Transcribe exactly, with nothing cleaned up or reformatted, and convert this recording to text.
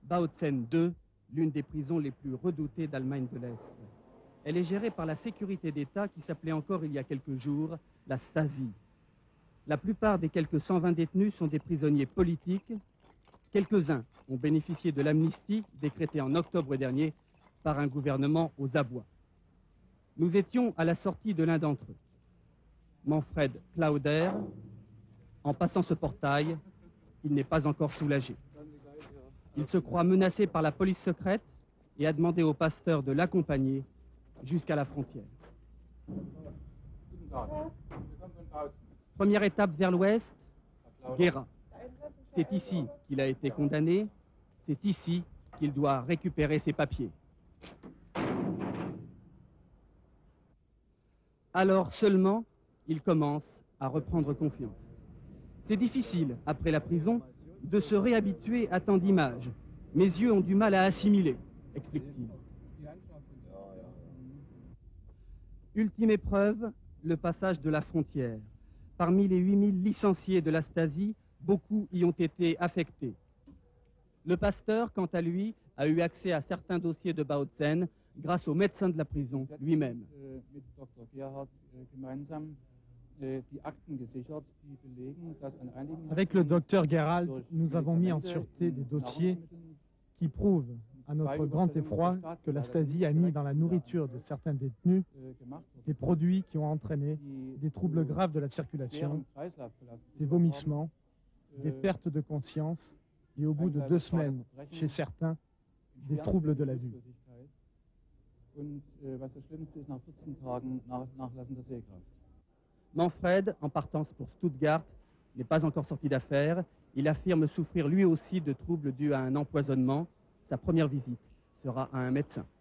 Bautzen deux, l'une des prisons les plus redoutées d'Allemagne de l'Est. Elle est gérée par la sécurité d'État qui s'appelait encore il y a quelques jours la Stasi. La plupart des quelques cent vingt détenus sont des prisonniers politiques. Quelques-uns ont bénéficié de l'amnistie décrétée en octobre dernier par un gouvernement aux abois. Nous étions à la sortie de l'un d'entre eux. Manfred Klauder. En passant ce portail, il n'est pas encore soulagé. Il se croit menacé par la police secrète et a demandé au pasteur de l'accompagner jusqu'à la frontière. Première étape vers l'ouest, Gera. C'est ici qu'il a été condamné, c'est ici qu'il doit récupérer ses papiers. Alors seulement, il commence à reprendre confiance. C'est difficile, après la prison, de se réhabituer à tant d'images. Mes yeux ont du mal à assimiler, explique-t-il. Ultime épreuve, le passage de la frontière. Parmi les huit mille licenciés de la Stasi, beaucoup y ont été affectés. Le pasteur, quant à lui, a eu accès à certains dossiers de Bautzen grâce au médecin de la prison lui-même. Avec le docteur Gerald, nous avons mis en sûreté des dossiers qui prouvent, à notre grand effroi, que la Stasi a mis dans la nourriture de certains détenus des produits qui ont entraîné des troubles graves de la circulation, des vomissements, des pertes de conscience et au bout de deux semaines, chez certains, des troubles de la vue. Manfred, en partance pour Stuttgart, n'est pas encore sorti d'affaire. Il affirme souffrir lui aussi de troubles dus à un empoisonnement. Sa première visite sera à un médecin.